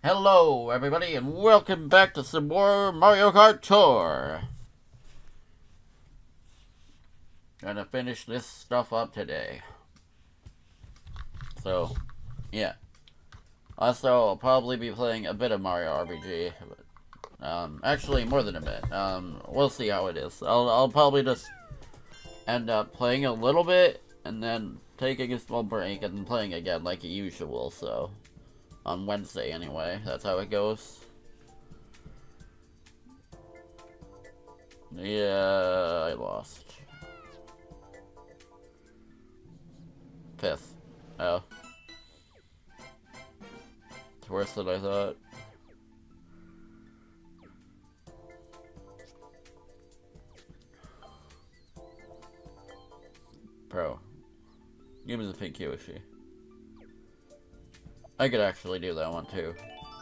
Hello, everybody, and welcome back to some more Mario Kart Tour. Gonna finish this stuff up today. So, yeah. Also, I'll probably be playing a bit of Mario RPG. Actually, more than a bit. We'll see how it is. I'll probably just end up playing a little bit, and then taking a small break, and playing again like usual, so... On Wednesday, anyway. That's how it goes. Yeah, I lost. Fifth. Oh. It's worse than I thought. Bro. Give me the pink Yoshi. I could actually do that one too.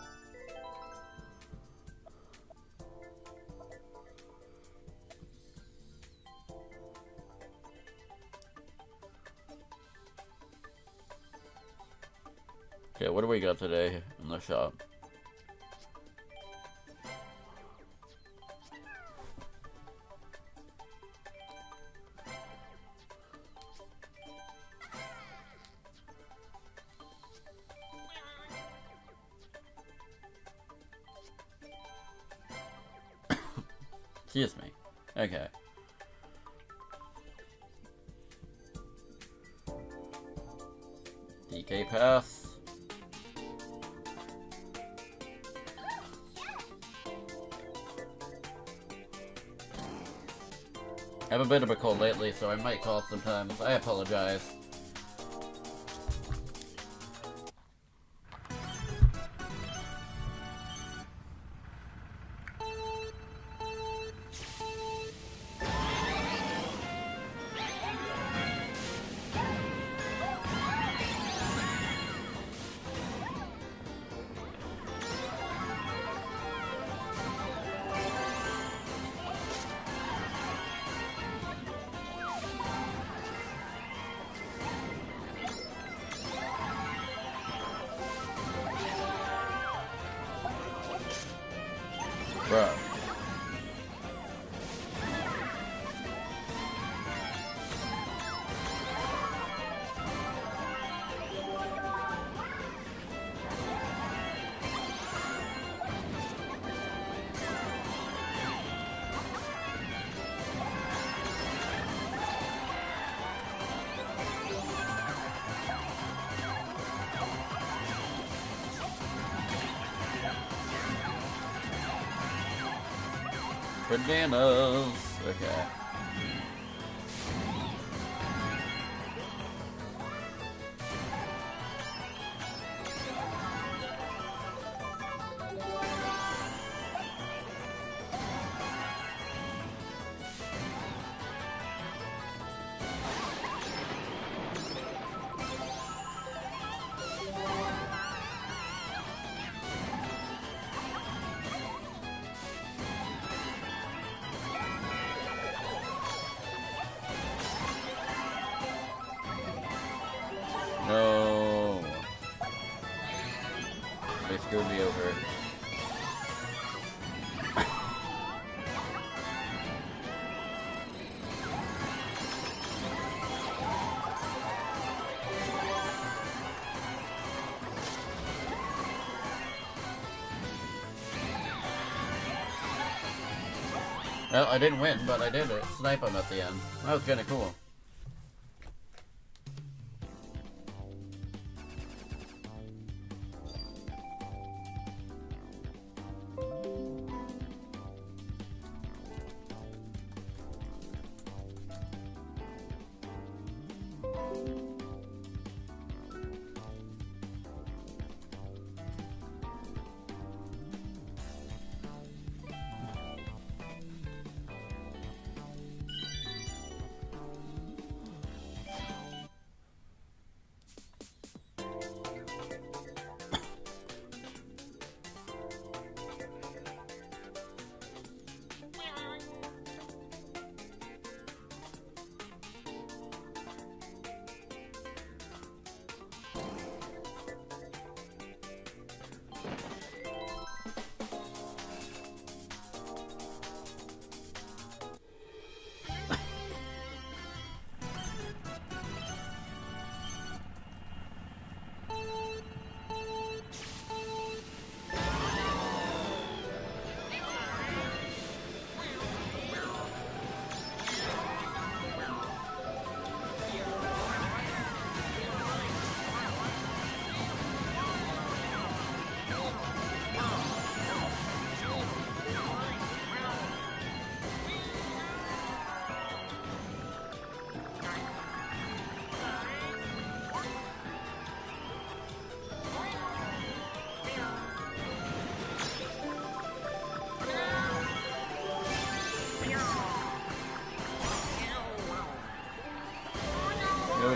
Okay, what do we got today in the shop? Excuse me. Okay. DK Pass. I have a bit of a cold lately, so I might cough sometimes. I apologize. Bruh. Bananas. Okay. No. They screwed me over. Well, I didn't win, but I did it. Snipe him at the end. That was kinda cool.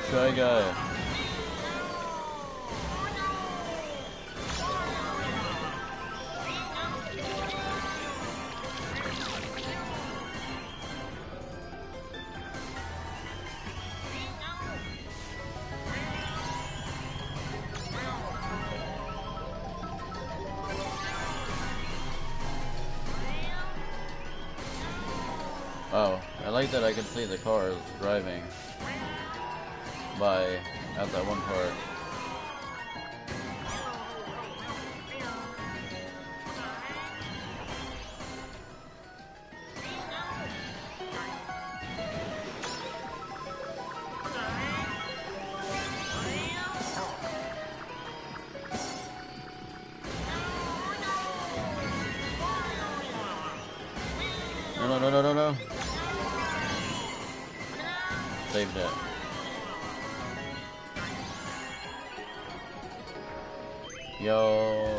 Shy Guy. Oh, I like that I can see the cars driving by at that one part. No, no, no, no, no, no. Saved it. Yo.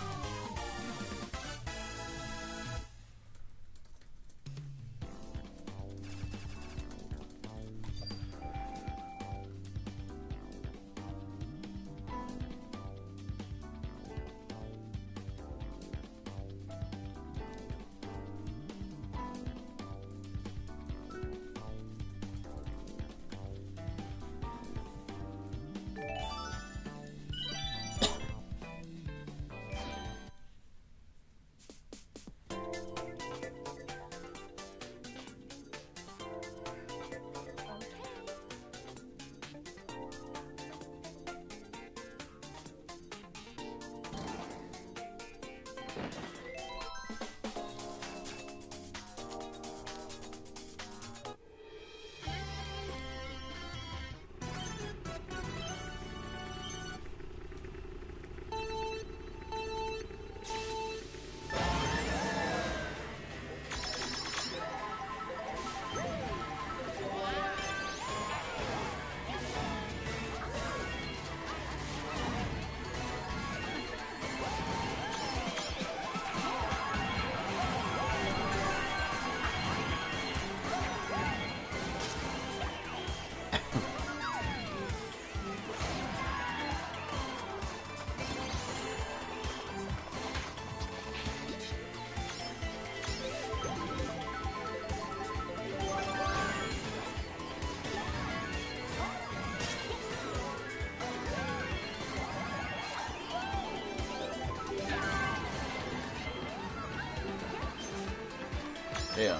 Yeah.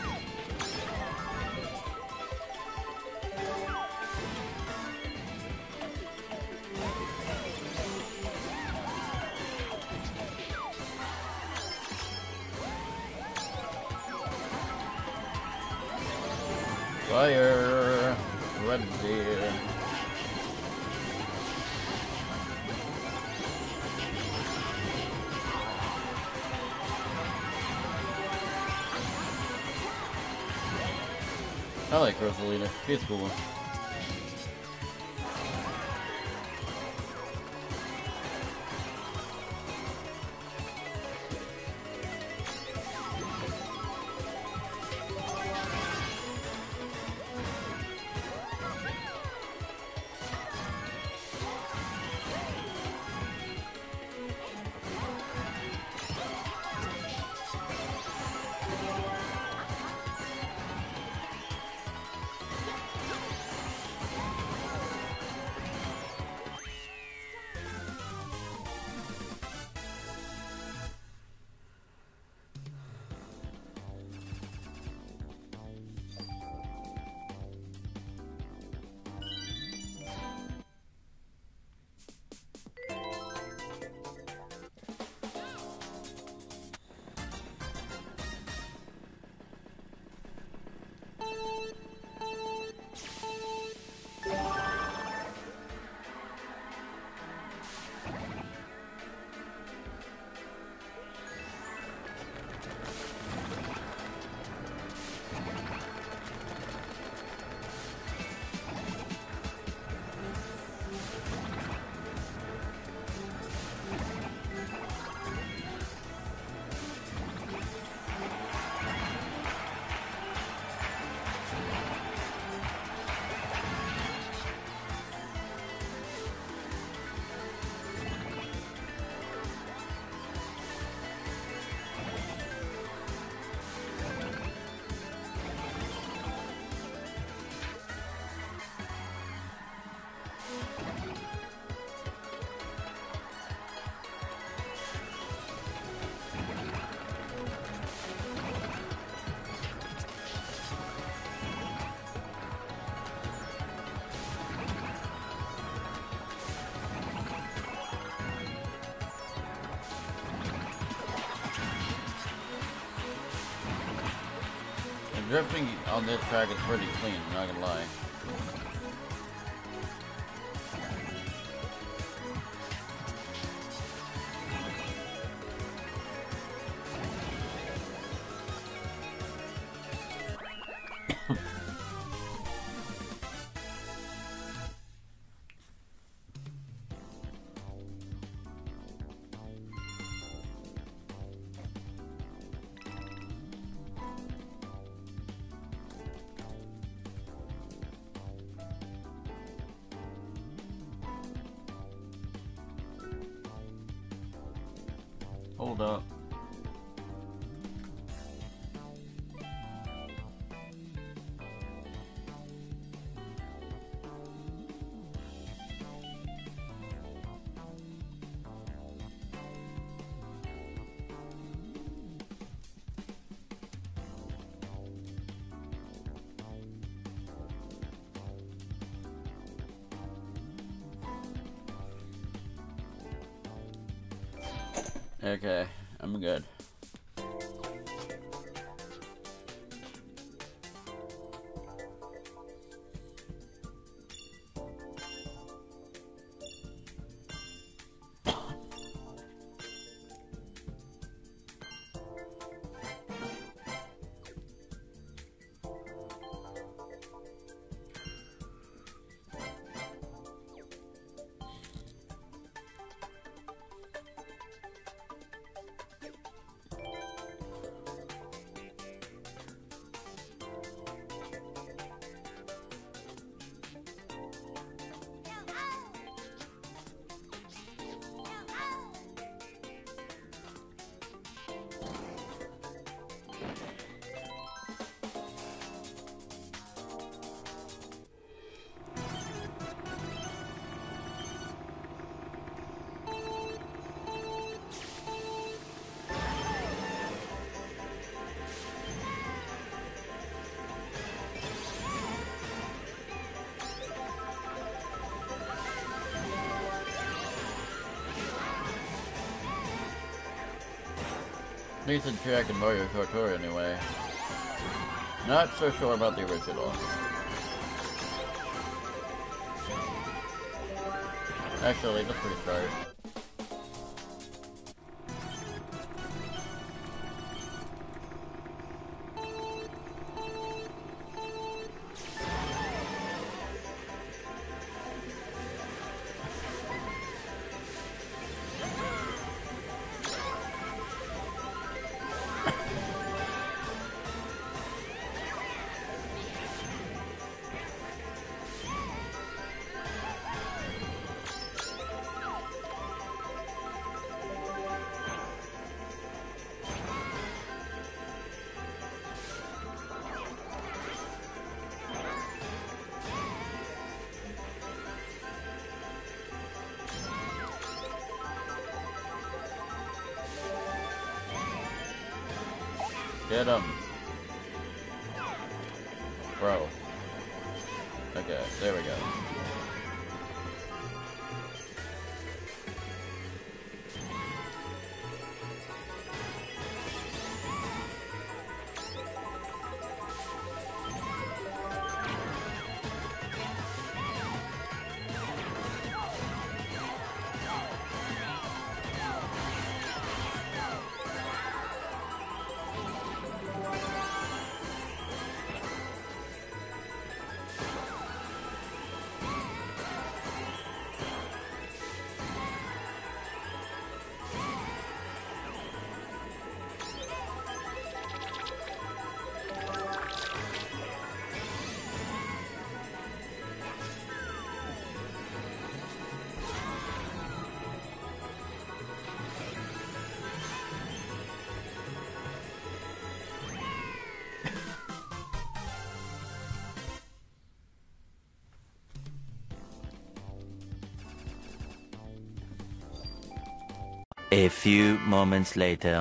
Fire! Ready. I like Rosalina. She's cool. drifting on this track is pretty clean, I'm not gonna lie. Hold up. Okay, I'm good. Decent track in Mario Kart Tour anyway. Not so sure about the original. Actually, let's restart. Get him. Bro. Okay, there we go. A few moments later.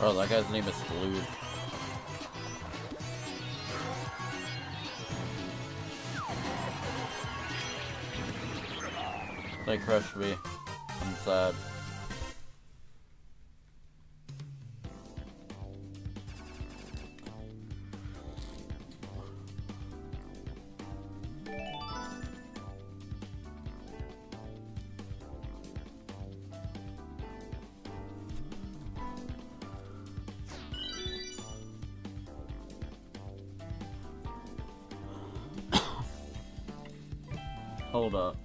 Oh, that guy's name is Sleuth. They crushed me. I'm sad. Hold up.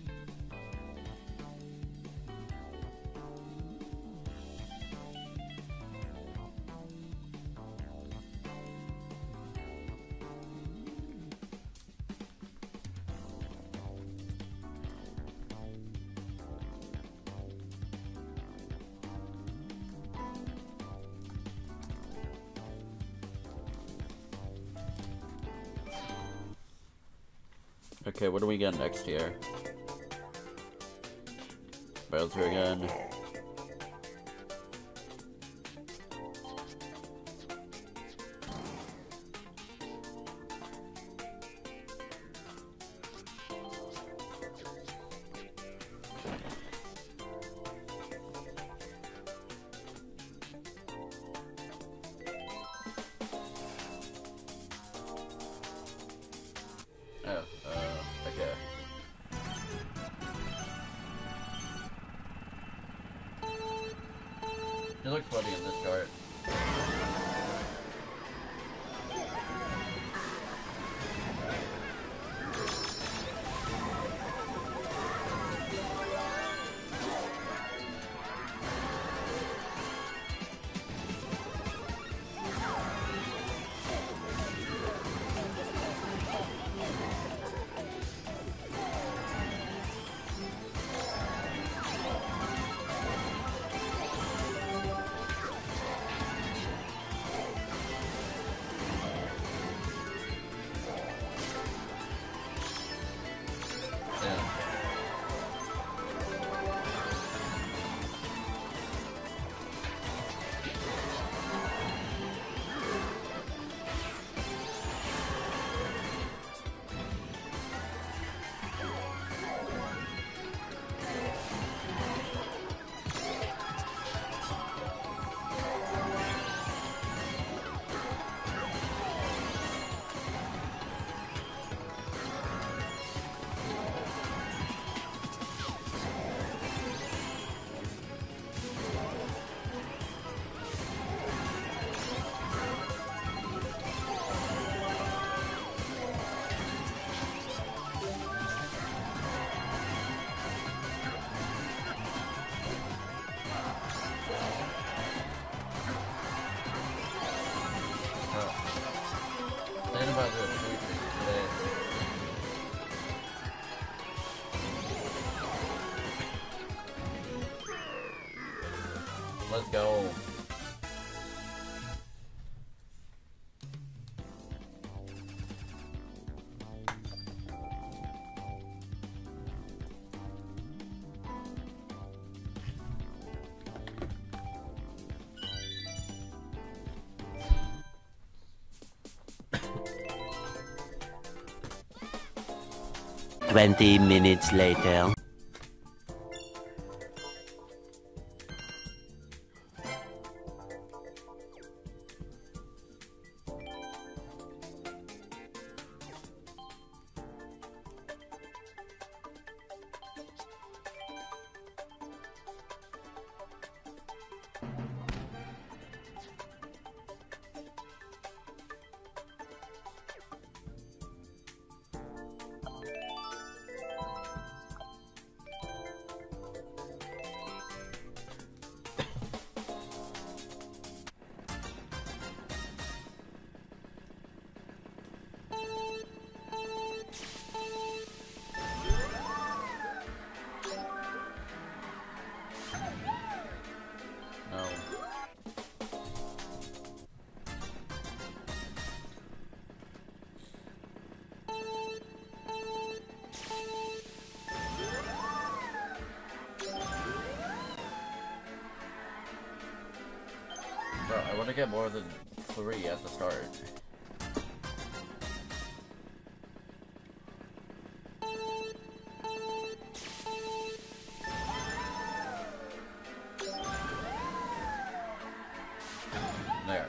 Okay, what do we get next here? Bowser again. Okay. He looks funny in this chart. Thinking about this today. Let's go. Twenty minutes later. want to get more than 3 at the start. There.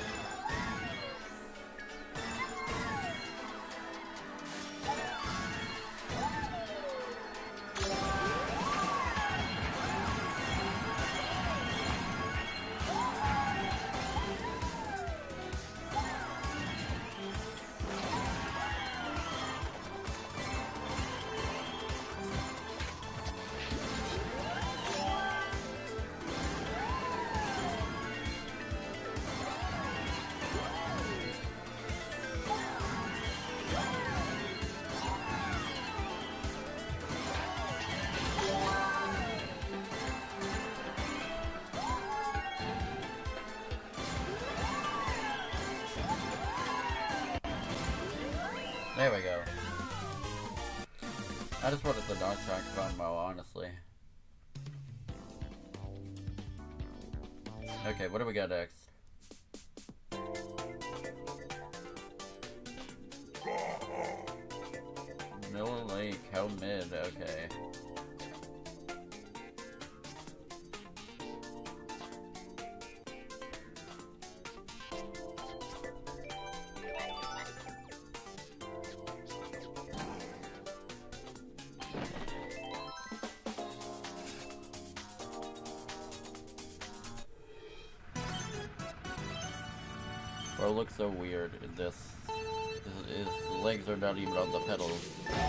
There we go. I just wanted the Notchtrack Funmo, honestly. Okay, what do we got next? Mill Lake, how mid, okay. Bro looks so weird in this. His legs are not even on the pedals.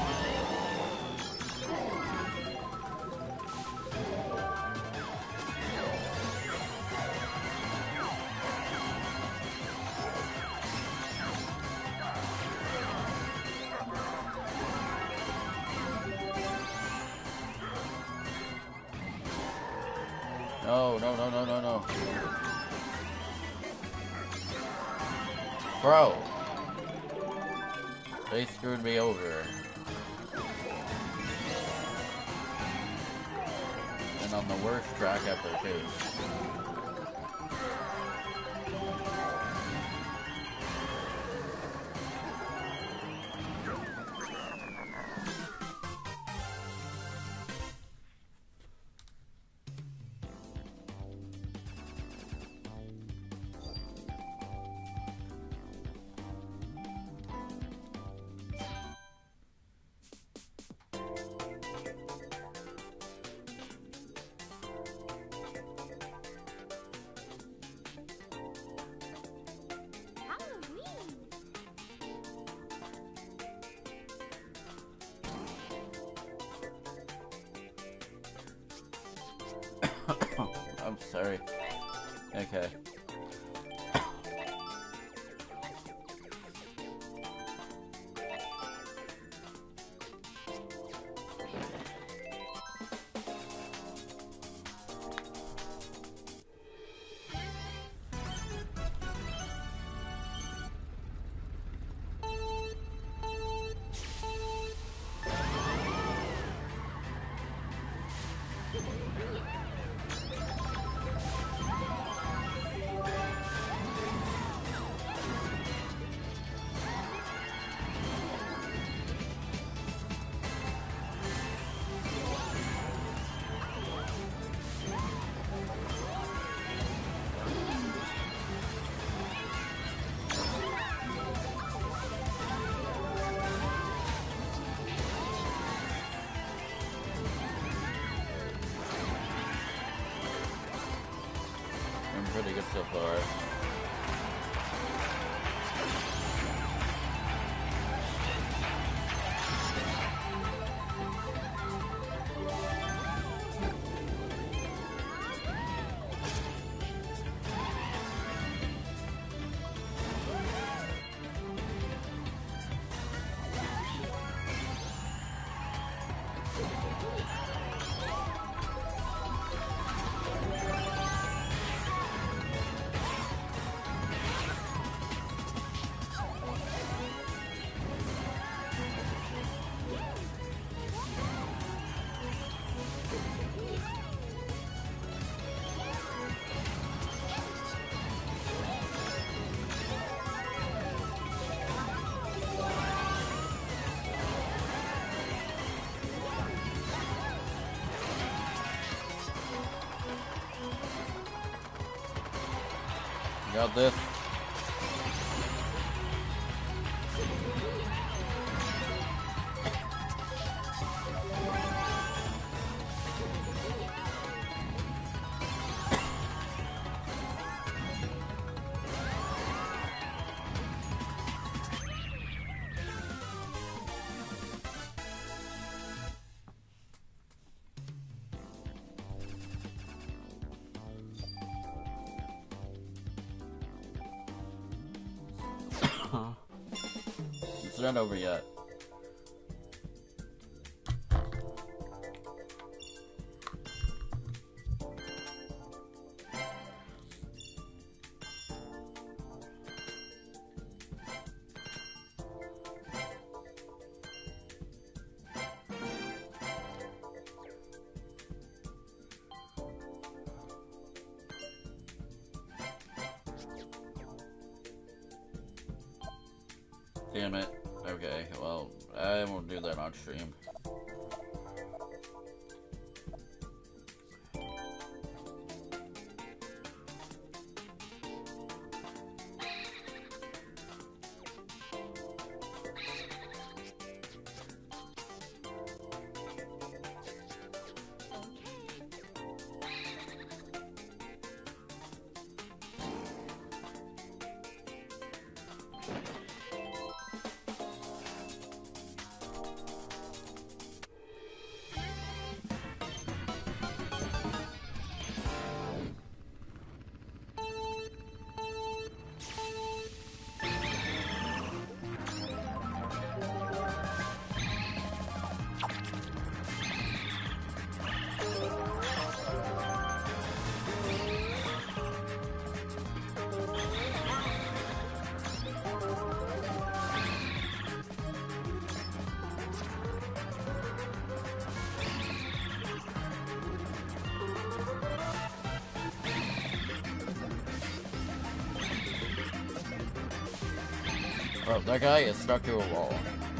No, no, no, no, no, no. Bro! They screwed me over. And on the worst track ever, too. I'm sorry. Okay. Pretty good so far. Got this. It's not over yet. Damn it. Okay, well, I won't do that on stream. Oh, that guy is stuck to a wall.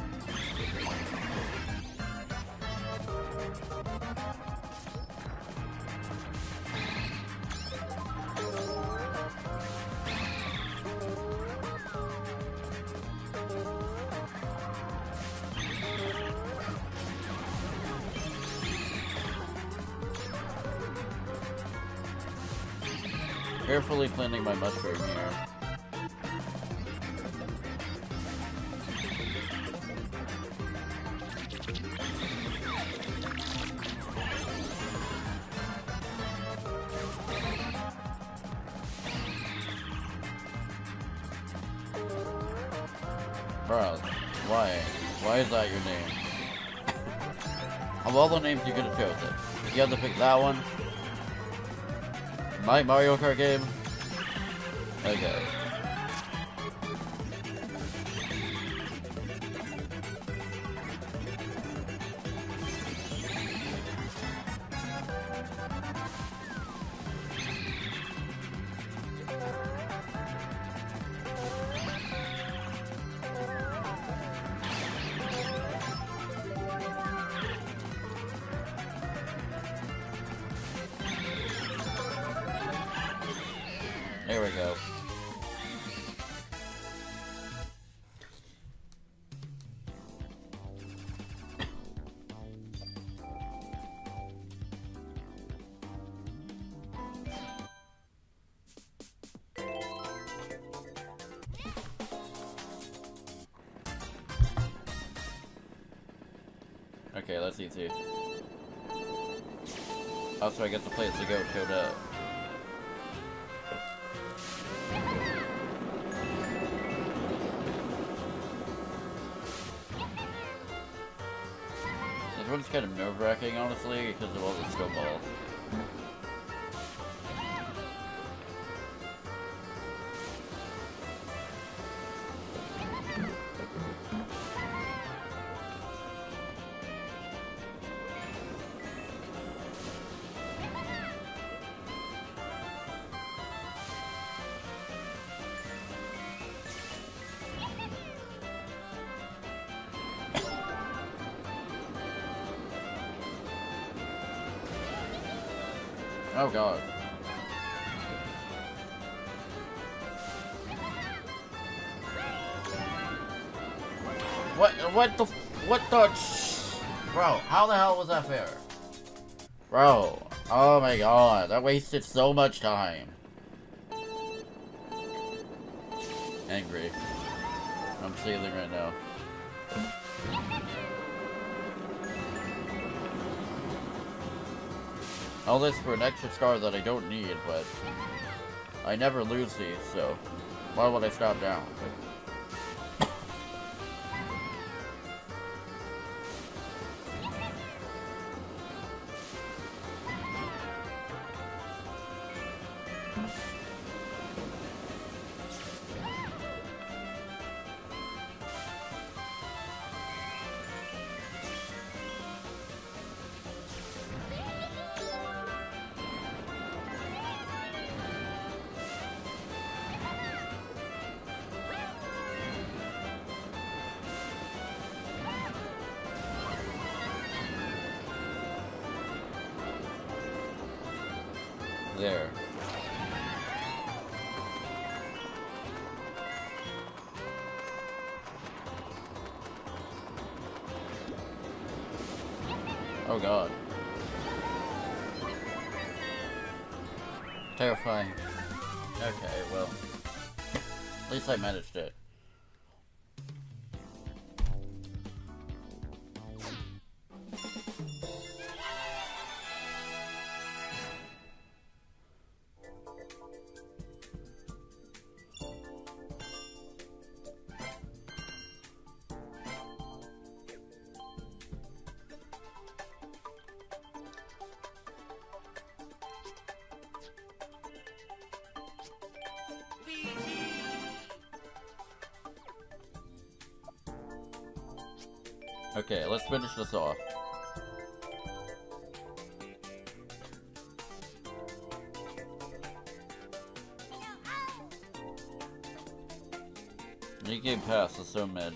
Carefully planting my mushroom here. Bro, why? Why is that your name? Of all the names you could have chosen, you had to pick that one? My Mario Kart game? Okay. There we go. Okay, that's easy. Also, I get to play as the goat Toad. This one's kind of nerve-wracking, honestly, because of all the skill balls. Oh god. what the, bro, how the hell was that fair? Bro, oh my god, that wasted so much time. Angry. I'm sailing right now. All this for an extra star that I don't need, but I never lose these, so why would I stop down? There. Oh god. Terrifying. Okay, well. At least I managed it. Okay, let's finish this off. New game pass is so mid.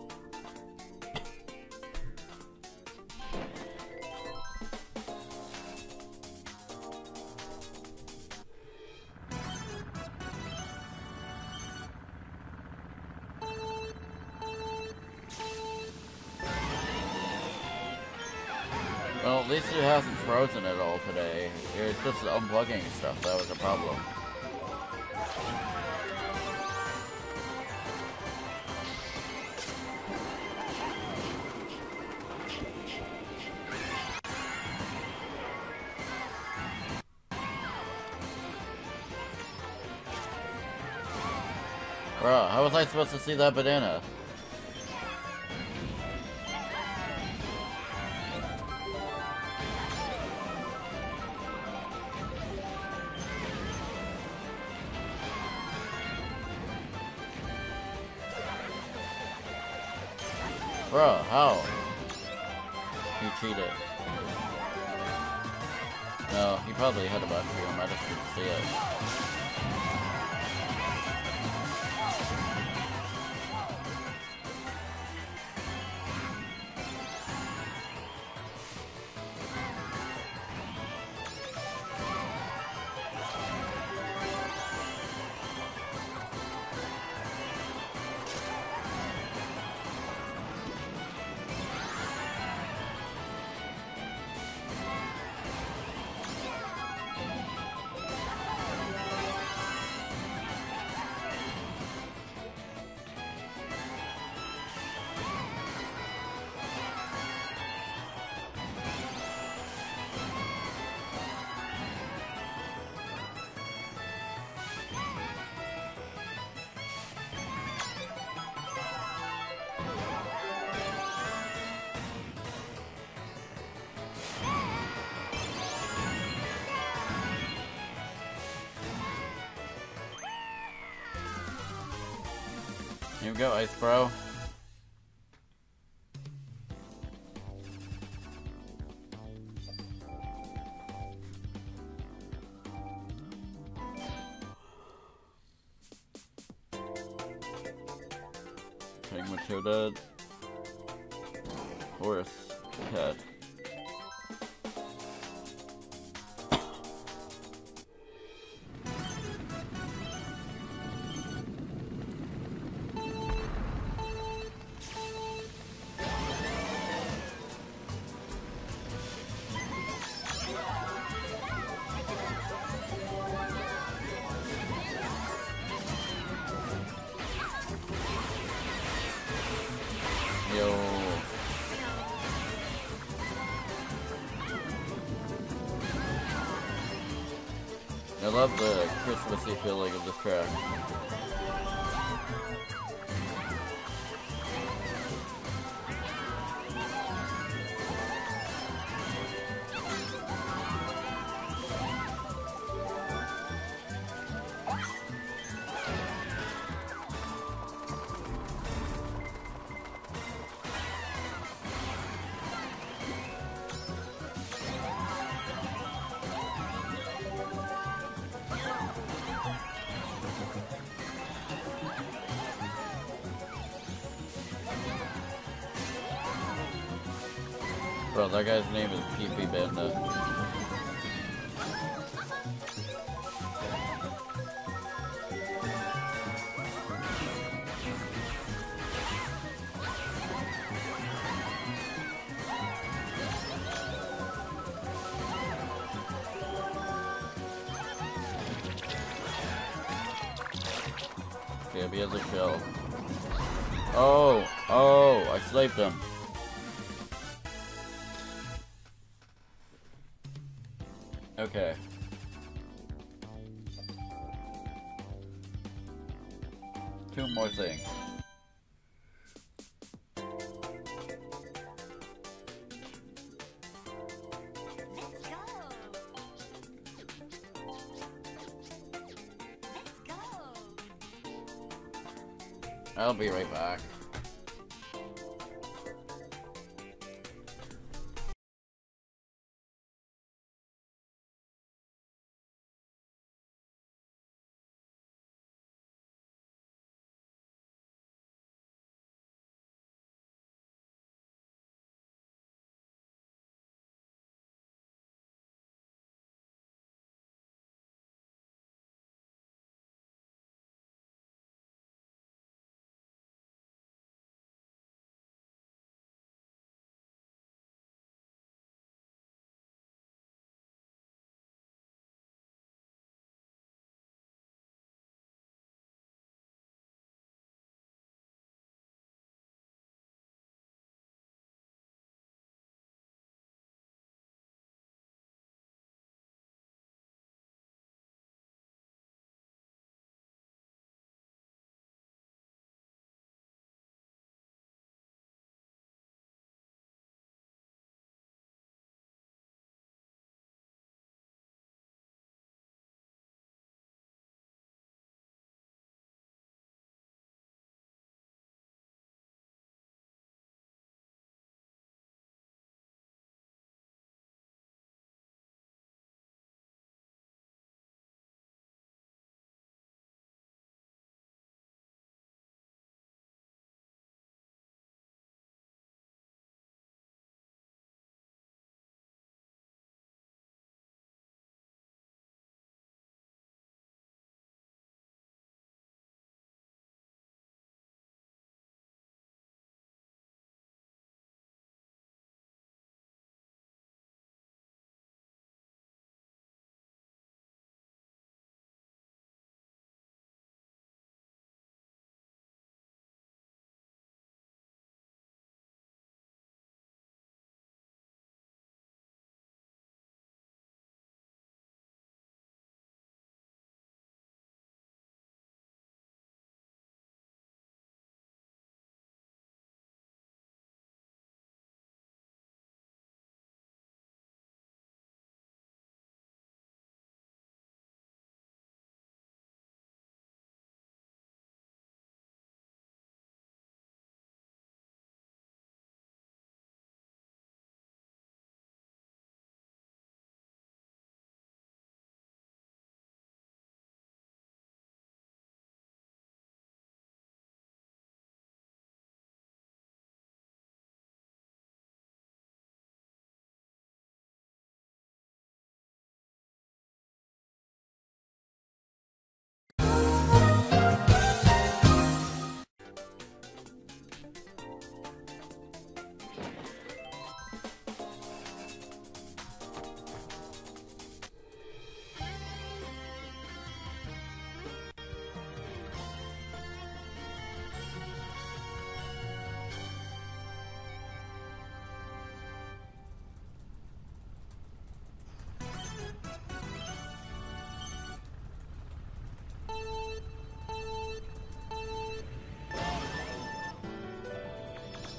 Well, at least it hasn't frozen at all today. It's just unplugging stuff, that was a problem. Bruh, how was I supposed to see that banana? Bruh, how? He cheated. No, he probably had a bunch of them, I just didn't see it. Here we go, Ice Bro. Penguin Show dead. Horse head. love the Christmassy feeling of this track. Bro, that guy's name is PP Banda. Yeah, he has a shell. Oh, I sniped him. Okay. Two more things. Let's go. Let's go. I'll be right back.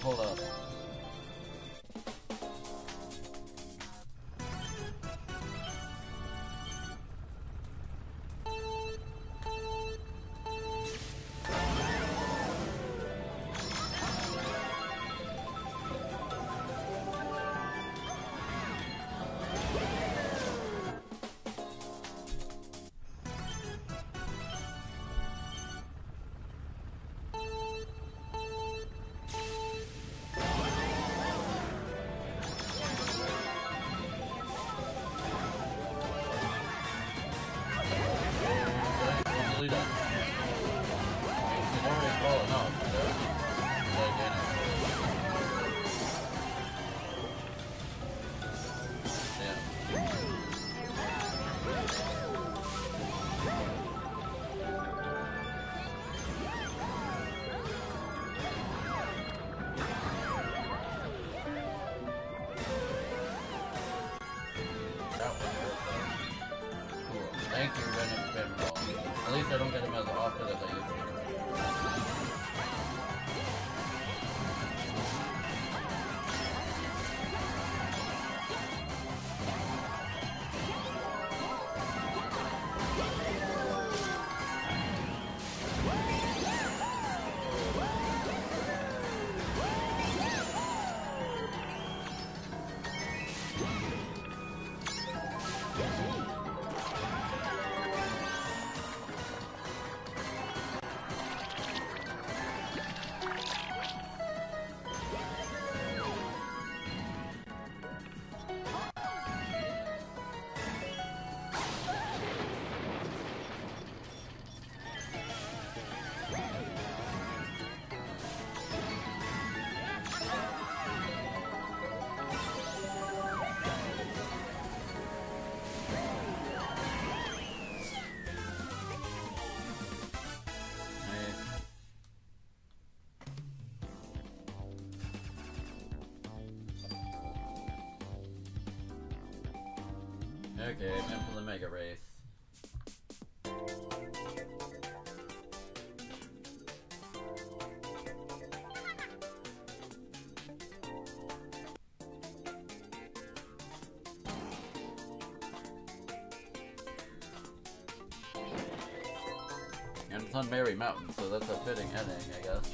hold up. Thank you, Venom Spinball. At least I don't get them as often as I used to. Okay, I'm in for the Mega Race. And it's on Mary Mountain, so that's a fitting ending, I guess.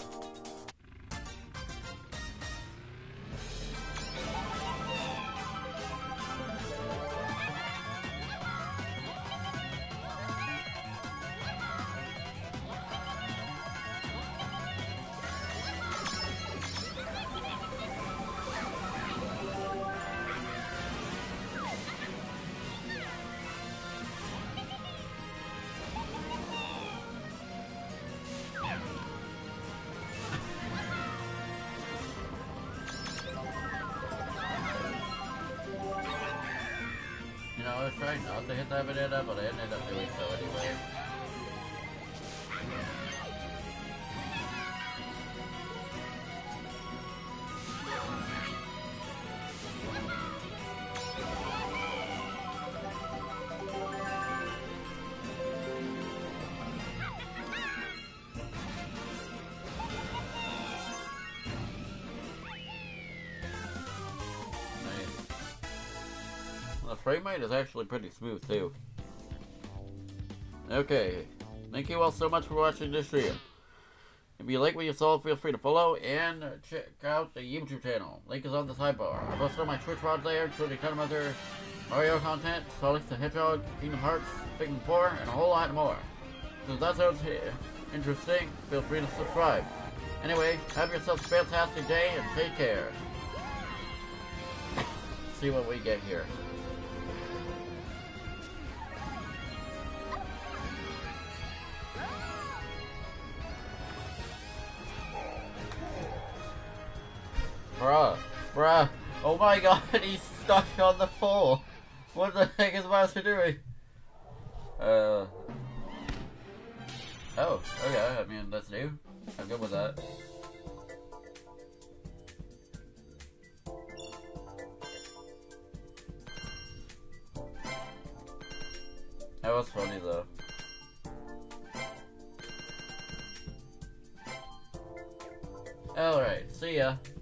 You know, I was trying not to hit that banana, but I ended up doing so anyway. The frame rate is actually pretty smooth too. Okay, thank you all so much for watching this stream. If you like what you saw, feel free to follow and check out the YouTube channel. Link is on the sidebar. I post all my Twitch VODs there, including a ton of other Mario content, Sonic the Hedgehog, Kingdom Hearts, Pikmin 4, and a whole lot more. So if that sounds interesting, feel free to subscribe. Anyway, have yourself a fantastic day and take care. See what we get here. Bruh, oh my god, he's stuck on the floor. What the heck is Bowser doing? Oh, okay, I mean, that's new. I'm good with that. That was funny though. Alright, so See ya.